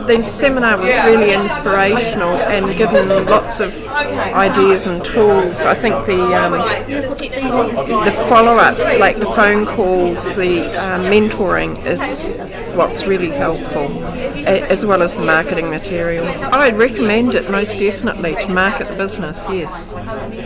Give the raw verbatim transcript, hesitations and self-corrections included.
the seminar was really inspirational and given lots of ideas and tools. I think the um, the follow-up, like the phone calls, the uh, mentoring is what's really helpful, as well as the marketing material. I'd recommend it most definitely to market the business, yes.